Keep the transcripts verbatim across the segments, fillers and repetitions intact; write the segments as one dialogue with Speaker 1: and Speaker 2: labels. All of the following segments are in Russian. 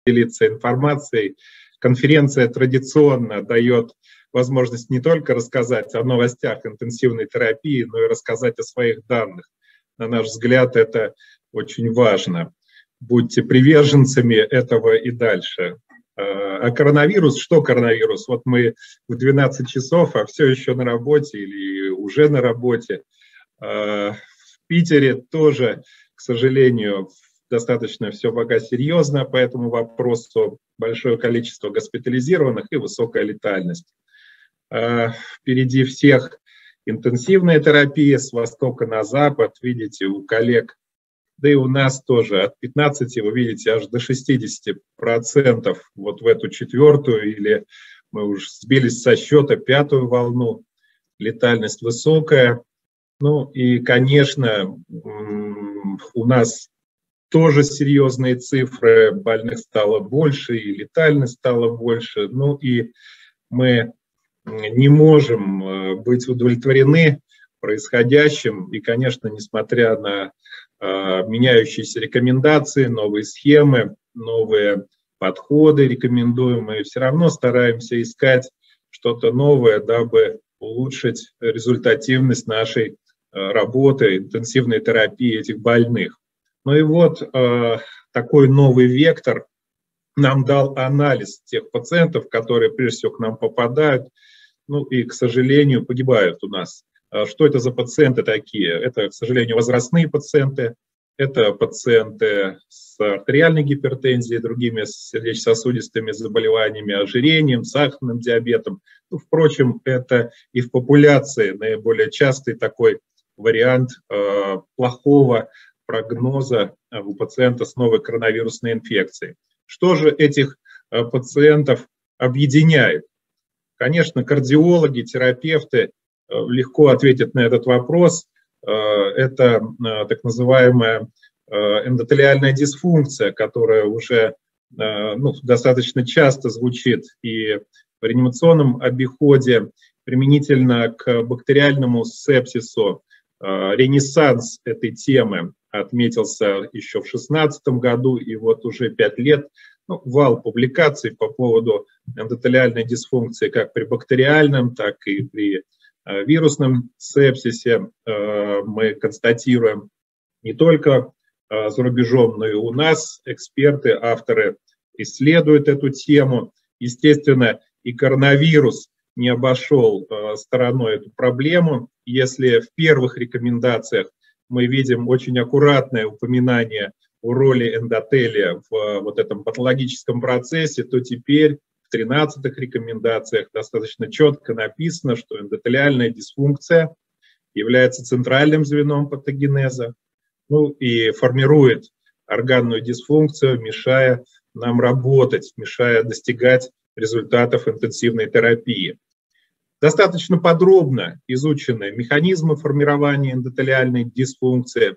Speaker 1: делиться информацией. Конференция традиционно дает возможность не только рассказать о новостях интенсивной терапии, но и рассказать о своих данных. На наш взгляд, это очень важно. Будьте приверженцами этого и дальше. А коронавирус, что коронавирус? Вот мы в двенадцать часов, а все еще на работе или уже на работе. В Питере тоже, к сожалению, достаточно все пока серьезно по этому вопросу. Большое количество госпитализированных и высокая летальность. Впереди всех интенсивная терапия с востока на запад. Видите, у коллег, да и у нас тоже от пятнадцати, вы видите, аж до шестидесяти процентов вот в эту четвертую, или мы уже сбились со счета, пятую волну. Летальность высокая. Ну и, конечно, у нас тоже серьезные цифры, больных стало больше, и летальность стала больше. Ну и мы не можем быть удовлетворены происходящим. И, конечно, несмотря на э, меняющиеся рекомендации, новые схемы, новые подходы рекомендуемые, все равно стараемся искать что-то новое, дабы улучшить результативность нашей э, работы, интенсивной терапии этих больных. Ну и вот э, такой новый вектор нам дал анализ тех пациентов, которые прежде всего к нам попадают, ну и, к сожалению, погибают у нас. Что это за пациенты такие? Это, к сожалению, возрастные пациенты, это пациенты с артериальной гипертензией, другими сердечно-сосудистыми заболеваниями, ожирением, сахарным диабетом. Ну, впрочем, это и в популяции наиболее частый такой вариант э, плохого прогноза у пациента с новой коронавирусной инфекцией. Что же этих э, пациентов объединяет? Конечно, кардиологи, терапевты э, легко ответят на этот вопрос. Э, это э, так называемая э, эндотелиальная дисфункция, которая уже э, ну, достаточно часто звучит и в реанимационном обиходе, применительно к бактериальному сепсису. Э, ренессанс этой темы отметился еще в две тысячи шестнадцатом году, и вот уже пять лет ну, вал публикаций по поводу эндотелиальной дисфункции как при бактериальном, так и при э, вирусном сепсисе э, мы констатируем не только э, за рубежом, но и у нас. Эксперты, авторы исследуют эту тему. Естественно, и коронавирус не обошел э, стороной эту проблему. Если в первых рекомендациях мы видим очень аккуратное упоминание о роли эндотелия в вот этом патологическом процессе, то теперь в тринадцатых рекомендациях достаточно четко написано, что эндотелиальная дисфункция является центральным звеном патогенеза, ну и формирует органную дисфункцию, мешая нам работать, мешая достигать результатов интенсивной терапии. Достаточно подробно изучены механизмы формирования эндотелиальной дисфункции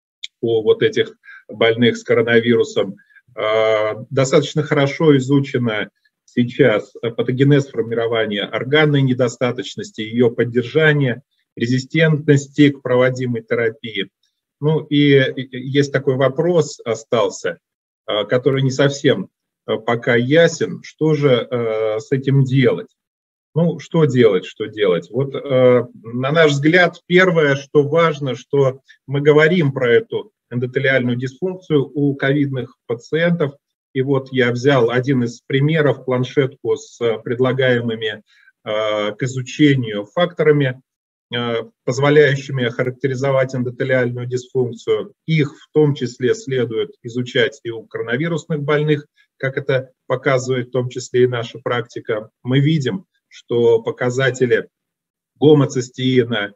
Speaker 1: у вот этих больных с коронавирусом. Достаточно хорошо изучено сейчас патогенез формирования органной недостаточности, ее поддержания, резистентности к проводимой терапии. Ну и есть такой вопрос остался, который не совсем пока ясен, что же с этим делать. Ну, что делать, что делать? Вот, э, на наш взгляд, первое, что важно, что мы говорим про эту эндотелиальную дисфункцию у ковидных пациентов. И вот я взял один из примеров, планшетку с предлагаемыми э, к изучению факторами, э, позволяющими охарактеризовать эндотелиальную дисфункцию. Их в том числе следует изучать и у коронавирусных больных, как это показывает в том числе и наша практика. Мы видим, что показатели гомоцистеина,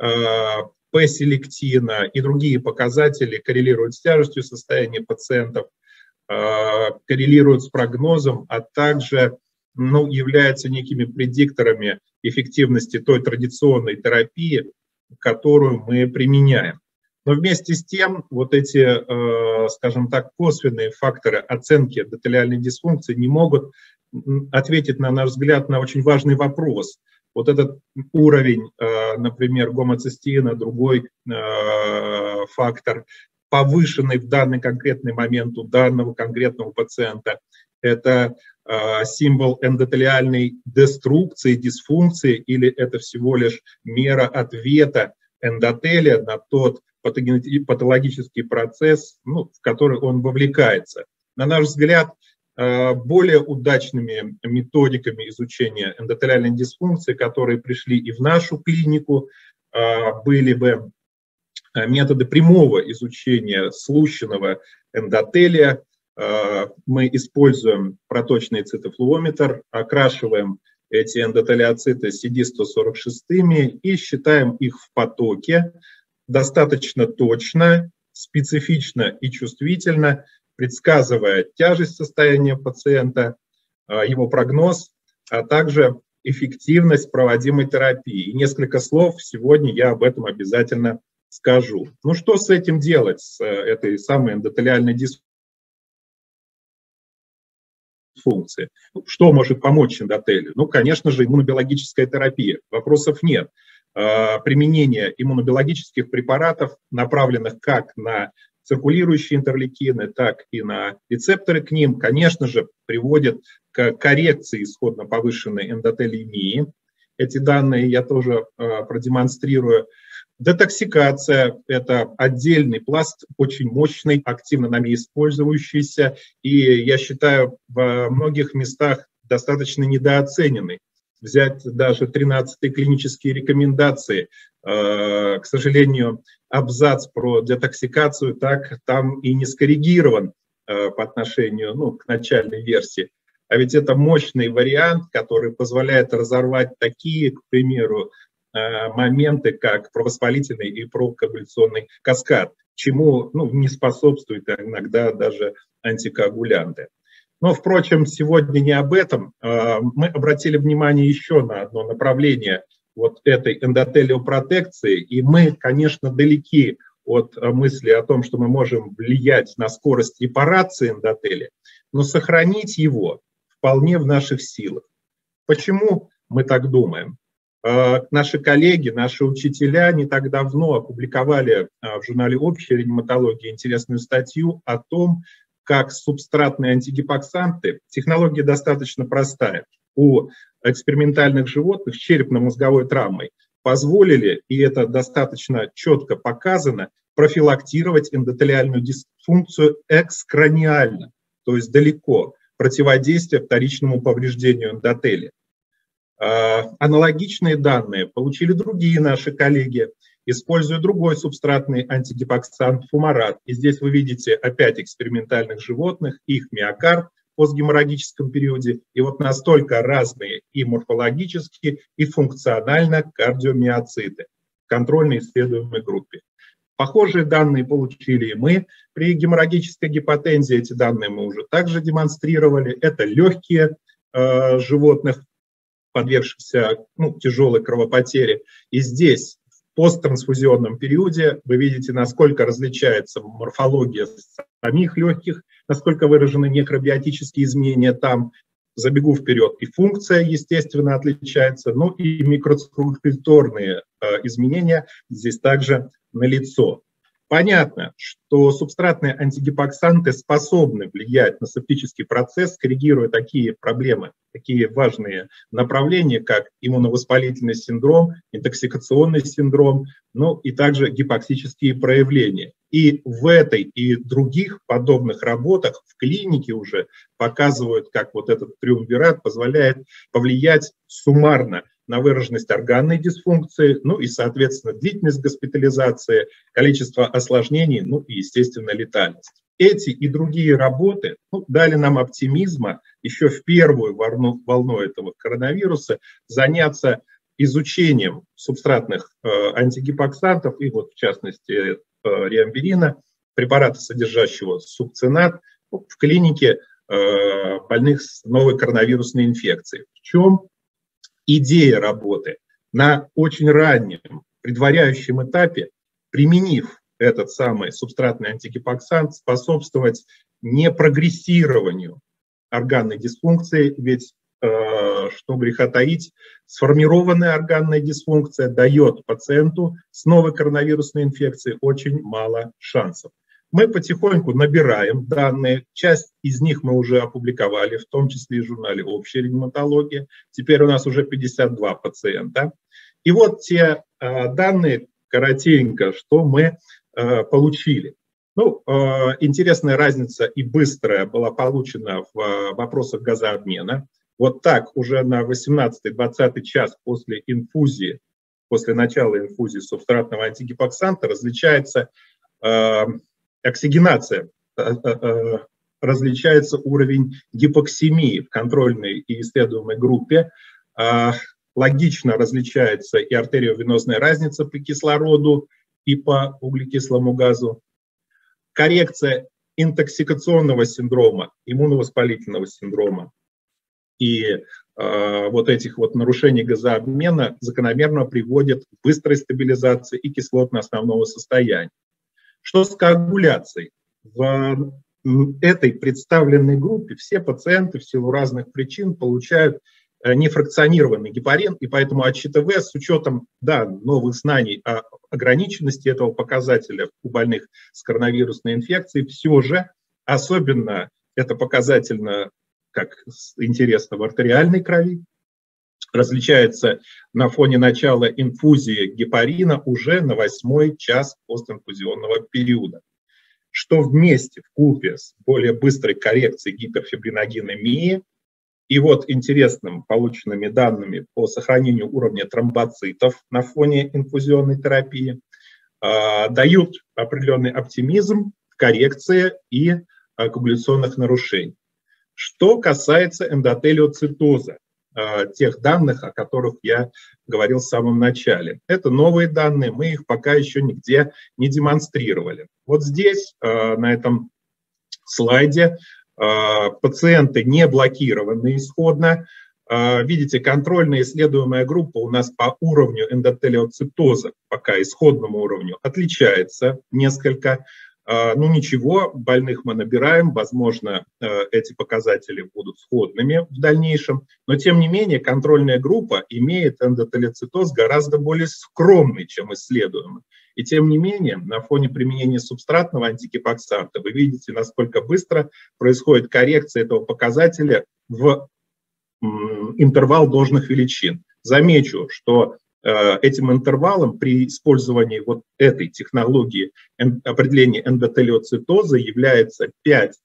Speaker 1: П-селектина и другие показатели коррелируют с тяжестью состояния пациентов, коррелируют с прогнозом, а также ну, являются некими предикторами эффективности той традиционной терапии, которую мы применяем. Но вместе с тем вот эти, скажем так, косвенные факторы оценки эндотелиальной дисфункции не могут ответить, на наш взгляд, на очень важный вопрос. Вот этот уровень, например, гомоцистеина, другой фактор, повышенный в данный конкретный момент у данного конкретного пациента. Это э, символ эндотелиальной деструкции, дисфункции, или это всего лишь мера ответа эндотелия на тот патологический процесс, ну, в который он вовлекается. На наш взгляд, более удачными методиками изучения эндотелиальной дисфункции, которые пришли и в нашу клинику, были бы методы прямого изучения слущенного эндотелия. Мы используем проточный цитофлуометр, окрашиваем эти эндотелиоциты си ди сто сорок шесть и считаем их в потоке достаточно точно, специфично и чувствительно, предсказывая тяжесть состояния пациента, его прогноз, а также эффективность проводимой терапии. И несколько слов сегодня я об этом обязательно скажу. Ну что с этим делать, с этой самой эндотелиальной дисфункцией? Что может помочь эндотелию? Ну, конечно же, иммунобиологическая терапия. Вопросов нет. Применение иммунобиологических препаратов, направленных как на циркулирующие интерлейкины, так и на рецепторы к ним, конечно же, приводит к коррекции исходно повышенной эндотелиемии. Эти данные я тоже э, продемонстрирую. Детоксикация – это отдельный пласт, очень мощный, активно нами использующийся, и, я считаю, в многих местах достаточно недооцененный. Взять даже тринадцатые клинические рекомендации, э, к сожалению, абзац про детоксикацию так там и не скоррегирован э, по отношению ну, к начальной версии. А ведь это мощный вариант, который позволяет разорвать такие, к примеру, э, моменты, как провоспалительный и прокоагуляционный каскад, чему ну, не способствуют иногда даже антикоагулянты. Но, впрочем, сегодня не об этом. Мы обратили внимание еще на одно направление вот этой эндотелиопротекции, и мы, конечно, далеки от мысли о том, что мы можем влиять на скорость репарации эндотелия, но сохранить его вполне в наших силах. Почему мы так думаем? Наши коллеги, наши учителя не так давно опубликовали в журнале «Общая реаниматология» интересную статью о том, как субстратные антигипоксанты, технология достаточно простая, у экспериментальных животных с черепно-мозговой травмой позволили, и это достаточно четко показано, профилактировать эндотелиальную дисфункцию экскраниально, то есть далеко, противодействия вторичному повреждению эндотелия. Аналогичные данные получили другие наши коллеги, используя другой субстратный антигипоксант фумарат. И здесь вы видите опять экспериментальных животных, их миокард в постгеморрагическом периоде. И вот настолько разные и морфологически, и функционально кардиомиоциты в контрольной исследуемой группе. Похожие данные получили и мы. При геморрагической гипотензии эти данные мы уже также демонстрировали. Это легкие э, животных, подвергшихся ну, тяжелой кровопотере. И здесь в посттрансфузионном периоде вы видите, насколько различается морфология самих легких, насколько выражены некробиотические изменения там. Забегу вперед, и функция, естественно, отличается, но и микроциркуляторные э, изменения здесь также налицо. Понятно, что субстратные антигипоксанты способны влиять на септический процесс, коррегируя такие проблемы, такие важные направления, как иммуновоспалительный синдром, интоксикационный синдром, ну и также гипоксические проявления. И в этой и других подобных работах в клинике уже показывают, как вот этот триумвират позволяет повлиять суммарно на выраженность органной дисфункции, ну и, соответственно, длительность госпитализации, количество осложнений, ну и, естественно, летальность. Эти и другие работы ну, дали нам оптимизма еще в первую волну, волну этого коронавируса заняться изучением субстратных э, антигипоксантов и вот в частности э, риамберина, препарата, содержащего сукцинат, ну, в клинике э, больных с новой коронавирусной инфекцией. В чем идея работы? На очень раннем предваряющем этапе, применив этот самый субстратный антигипоксант, способствовать не прогрессированию органной дисфункции, ведь, э, что греха таить, сформированная органная дисфункция дает пациенту с новой коронавирусной инфекцией очень мало шансов. Мы потихоньку набираем данные, часть из них мы уже опубликовали, в том числе и в журнале «Общая ревматология». Теперь у нас уже пятьдесят два пациента. И вот те э, данные, коротенько, что мы э, получили. Ну, э, интересная разница и быстрая была получена в э, вопросах газообмена. Вот так уже на восемнадцатый-двадцатый час после инфузии, после начала инфузии субстратного антигипоксанта различается э, оксигенация, э, э, различается уровень гипоксемии в контрольной и исследуемой группе. Э, логично различается и артериовенозная разница по кислороду и по углекислому газу. Коррекция интоксикационного синдрома, иммуновоспалительного синдрома и э, вот этих вот нарушений газообмена закономерно приводит к быстрой стабилизации и кислотно-основного состояния. Что с коагуляцией? В этой представленной группе все пациенты в силу разных причин получают нефракционированный гепарин, и поэтому АЧТВ с учетом да, новых знаний о ограниченности этого показателя у больных с коронавирусной инфекцией все же, особенно это показательно, как интересно, в артериальной крови, различается на фоне начала инфузии гепарина уже на восьмой час постинфузионного периода, что вместе, в купе с более быстрой коррекцией гиперфибриногенемии и вот интересным полученными данными по сохранению уровня тромбоцитов на фоне инфузионной терапии э, дают определенный оптимизм в коррекции и э, коагуляционных нарушений. Что касается эндотелиоцитоза, э, тех данных, о которых я говорил в самом начале. Это новые данные, мы их пока еще нигде не демонстрировали. Вот здесь, э, на этом слайде, пациенты не блокированы исходно. Видите, контрольная исследуемая группа у нас по уровню эндотелиоцитоза, пока исходному уровню, отличается несколько. Ну ничего, больных мы набираем, возможно, эти показатели будут сходными в дальнейшем, но тем не менее контрольная группа имеет эндотелиоцитоз гораздо более скромный, чем исследуемый. И тем не менее, на фоне применения субстратного антигипоксанта вы видите, насколько быстро происходит коррекция этого показателя в интервал должных величин. Замечу, что э, этим интервалом при использовании вот этой технологии определения эндотелиоцитоза является пять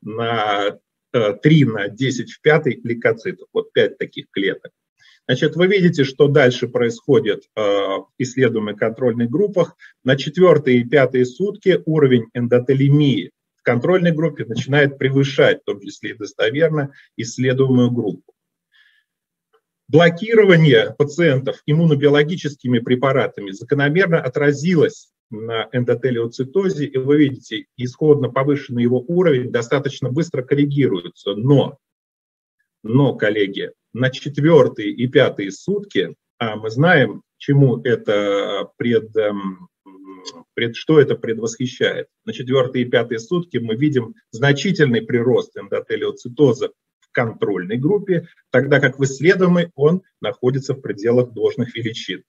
Speaker 1: на три на десять в пятой лейкоцитов. Вот пять таких клеток. Значит, вы видите, что дальше происходит э, в исследуемых контрольных группах. На четвертые и пятые сутки уровень эндотелемии в контрольной группе начинает превышать, в том числе и достоверно, исследуемую группу. Блокирование пациентов иммунобиологическими препаратами закономерно отразилось на эндотелиоцитозе, и вы видите, исходно повышенный его уровень достаточно быстро коррегируется. Но, но коллеги, на четвертые и пятые сутки, а мы знаем, чему это пред, пред, что это предвосхищает. На четвертые и пятые сутки мы видим значительный прирост эндотелиоцитоза в контрольной группе, тогда как в исследуемой он находится в пределах должных величин.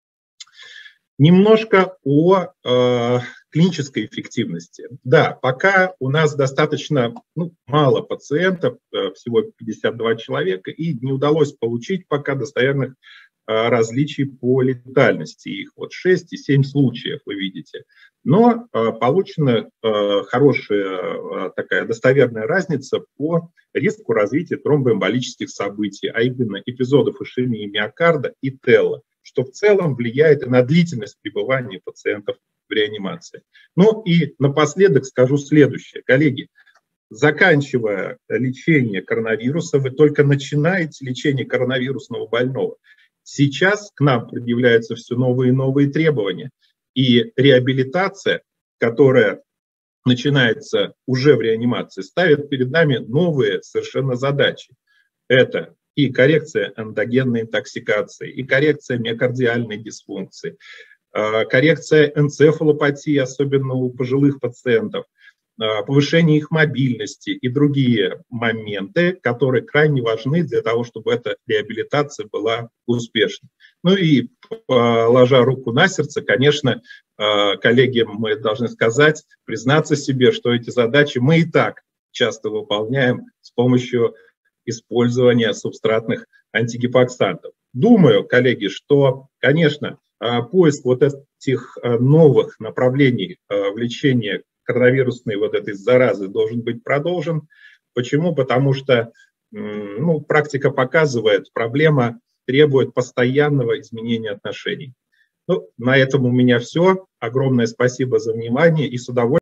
Speaker 1: Немножко о э, клинической эффективности. Да, пока у нас достаточно ну, мало пациентов, э, всего пятьдесят два человека, и не удалось получить пока достоверных э, различий по летальности. Их вот шесть и семь случаев, вы видите. Но э, получена э, хорошая э, такая достоверная разница по риску развития тромбоэмболических событий, а именно эпизодов ишемии миокарда и телла, что в целом влияет и на длительность пребывания пациентов в реанимации. Ну и напоследок скажу следующее. Коллеги, заканчивая лечение коронавируса, вы только начинаете лечение коронавирусного больного. Сейчас к нам предъявляются все новые и новые требования. И реабилитация, которая начинается уже в реанимации, ставит перед нами новые совершенно задачи. Это и коррекция эндогенной интоксикации, и коррекция миокардиальной дисфункции, коррекция энцефалопатии, особенно у пожилых пациентов, повышение их мобильности и другие моменты, которые крайне важны для того, чтобы эта реабилитация была успешной. Ну и, положа руку на сердце, конечно, коллеги, мы должны сказать, признаться себе, что эти задачи мы и так часто выполняем с помощью использования субстратных антигипоксантов. Думаю, коллеги, что, конечно, поиск вот этих новых направлений в лечении коронавирусной вот этой заразы должен быть продолжен. Почему? Потому что ну, практика показывает, проблема требует постоянного изменения отношений. Ну, на этом у меня все. Огромное спасибо за внимание и с удовольствием